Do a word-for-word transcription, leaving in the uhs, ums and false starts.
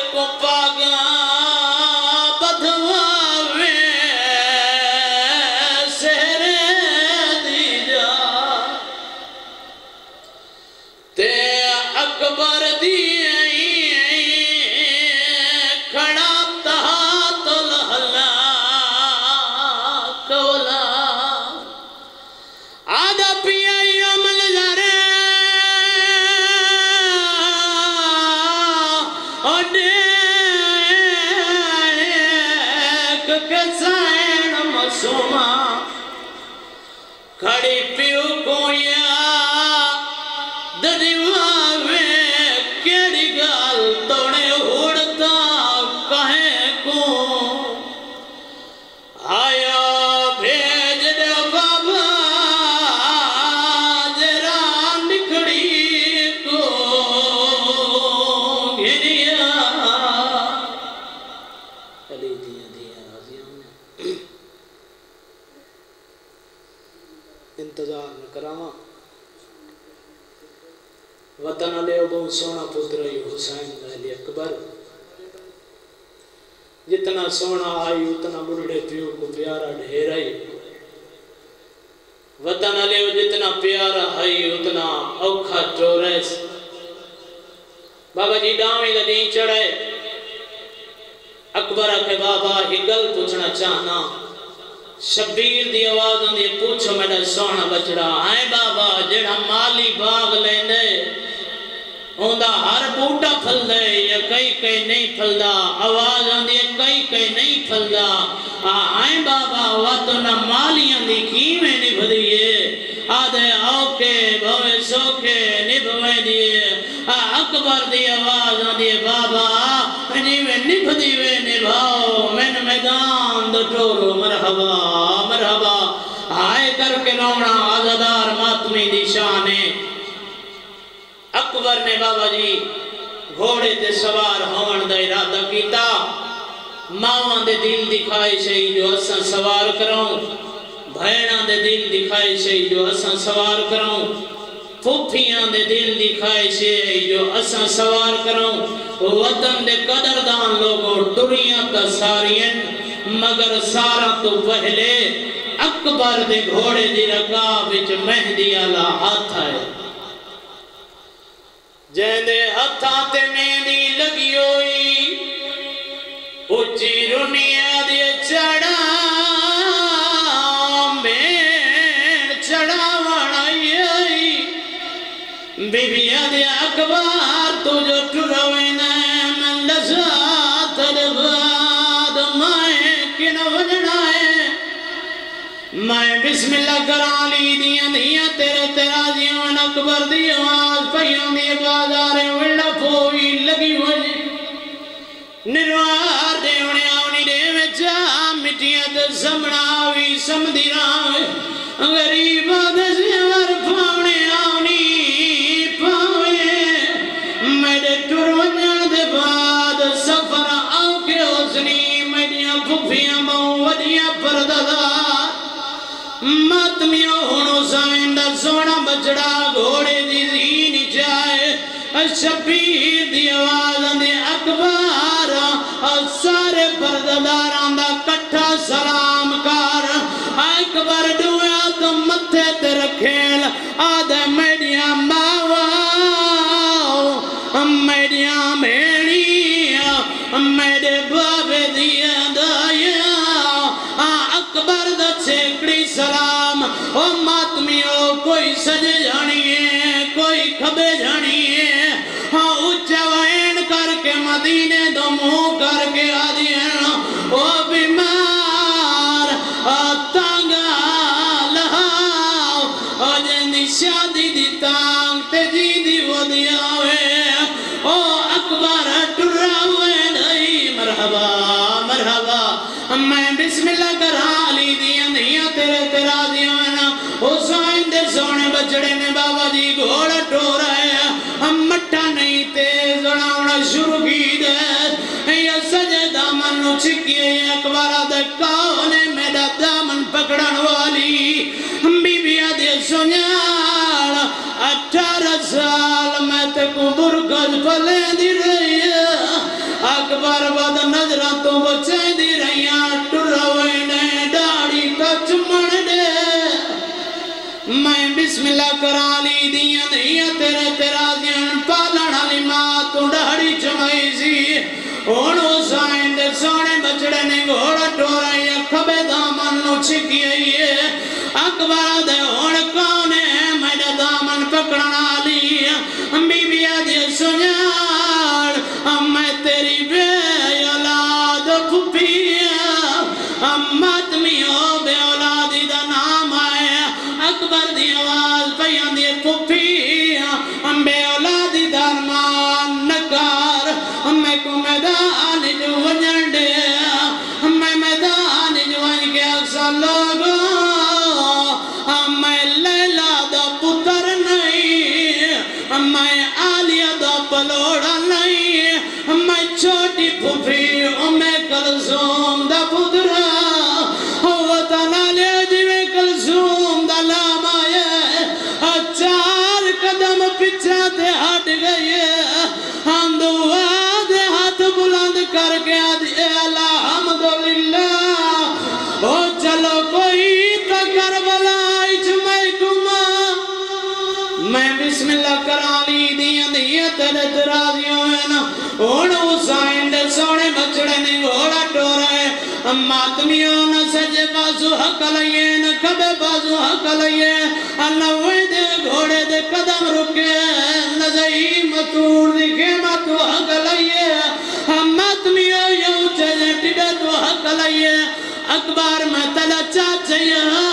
کو پاگا بدھواوے سہرے دی جا تے اکبر دی کھڑا تحت الحلا کولا آدھا پیا عمل جارے سوما کھڑی پیو کویا ددیواوے کیڑی گال توڑے ہوڑتا کہیں کو آیا بھیج دے بابا جرا نکڑی کو گھریا علی دیا دیا راضی ہوں انتظار نہ کراما وطن علیہ بہت سونا پتر حسین علی اکبر جتنا سونا آئی اتنا بڑھڑے پیو کو پیارا ڈھیر آئی وطن علیہ جتنا پیارا آئی اتنا اوکھا چوریس بابا جی ڈامی لدین چڑھے اکبرہ کے بابا ہی گل پوچھنا چاہنا شبیر دی آواز ہوندی پوچھو میڈا سونا بچڑا آئے بابا جڑا مالی باغ لیندے ہوندہ ہر بوٹا پھل دے یا کئی کئی نہیں پھل دا آواز ہوندی کئی کئی نہیں پھل دا آئے بابا واتونا مالیاں دی کیمیں نبھ دیئے آدھے آوکے بھوے سوکے نبھوے دیئے اکبر دی آواز ہوندی بابا جیوے نبھ دیوے نبھاؤ میں میدان دو ٹولو مرحبا مرحبا آئے کر کے رونا آزادار ماتمی دی شانے اکبر نے بابا جی گھوڑے تے سوار ہون دا ارادہ کیتا ماں دے دل دکھائے سے جو اساں سوار کروں بھیڑاں دے دل دکھائے سے جو اساں سوار کروں پھوپھیاں دے دل دکھائے سے جو اساں سوار کروں وطن دے قدردان لوگوں ٹریاں تا سارین مگر سارا تو پہلے اکبر دے گھوڑے دی رکاب وچ مہدی اللہ ہاتھ آئے جہندے ہتھاں تے مہندی لگی ہوئی اچھی رنیا دے چڑھا مین چڑھا وڑائی بی بی دے اکبر تو جو ٹروے من لذات الباد مائیں کن وجڑا ہے میں بسم اللہ کرانی دیاں دیاں تیرے تیرا جیون اکبر دی آواز پہیوں دی بازاریں وڑا پوئی لگی وجہ نروار دے انہیں آونی دے میں چاہ مٹیاں دے سمڑاوی سمدی راوے غریب آدھے زیور پاونے آونی پاوے میڈے ٹرونیاں دے بعد سفر آو کے حسنی میڈیاں پھوپیاں باؤں ودیاں پرددار ماتمیوں ہونو سائندہ سونا بچڑا گھوڑے دی زینی جائے شبیر دی آواز دے اکبر سارے پردداران دا کٹھا سلام کر اکبر ڈویا تو متھے تے رکھیل آدھے میڈیاں باواؤ میڈیاں میڑیاں میڈے بابے دیا دایا اکبر دا چھکڑی سلام او ماتمیوں کوئی سجے جانیے کوئی کھبے جانیے ہاں اچھا وین کر کے مدینے دو منہ کر کے آدھیاں او بیمار تانگا لہاؤ او جندی شادی دی تانگ تے جی دی وہ دیا ہوئے او اکبر ٹرہ ہوئے نہیں مرحبا مرحبا میں بسم اللہ کرا علی دیاں دیاں تیرے تیرا دیاں حسین دے سونے بچڑے نے بابا جی گھوڑا ٹورا ہے ہم مٹھا نہیں تیز اڑاؤنا شروع کی دے یا سجے دامن نو چھکیے اکبارہ دے کاؤنے میرا دامن پکڑن والی بی بی آدھے سنیال اٹھارہ سال میں تے کو برگز پلے دی رہی ہے کربت نظرہ تو بچے دی رہیاں ٹروے نے ڈاڑی کچ من دے میں بسم اللہ کرا لی دیا دیا تیرے تیرا دین پالن علی ماں تو ڈاڑی چمائی سی اونو سائن دے سونے بچڑے نے گھوڑا ٹورا یا کھبے دامن نو چھکی ہے اکبر دے اون کونے میڈا دامن پکڑنا لی بی بی آدھی سنیار میں تیری بے اولاد پھپی امت میو بے اولادی دا نام آئے اکبر دی آواز پیان دی پھپی بے اولادی درمان نکار میں کو میدان جو ونجن دے میں میدان جو ونج کے اکسا لوگوں میں لیلہ دا پتر نہیں میں آلیہ دا پلوڑا نہیں میں چھوٹی پھوپھی میں کلثوم دا پتر وطن علی جوے کلثوم دا لام آئے چار قدم پچھا تے ہٹ گئے ہندوہ دے ہاتھ بلند کر کے آدھی الحمدللہ او چلو کوئی تا کربلا میں بسم اللہ کرا لی دیا دیا تیرے ترازیوں ہیں نا اون حسین دے سونے بچڑے نے گھوڑا ٹورے ماتمیوں نہ سجے بازو حق لئیے نہ کبے بازو حق لئیے انوے دے گھوڑے دے قدم رکے نزئی مطور دی خیمت حق لئیے ماتمیوں یوں چجے ٹڑے تو حق لئیے اکبر میں تلا چاچے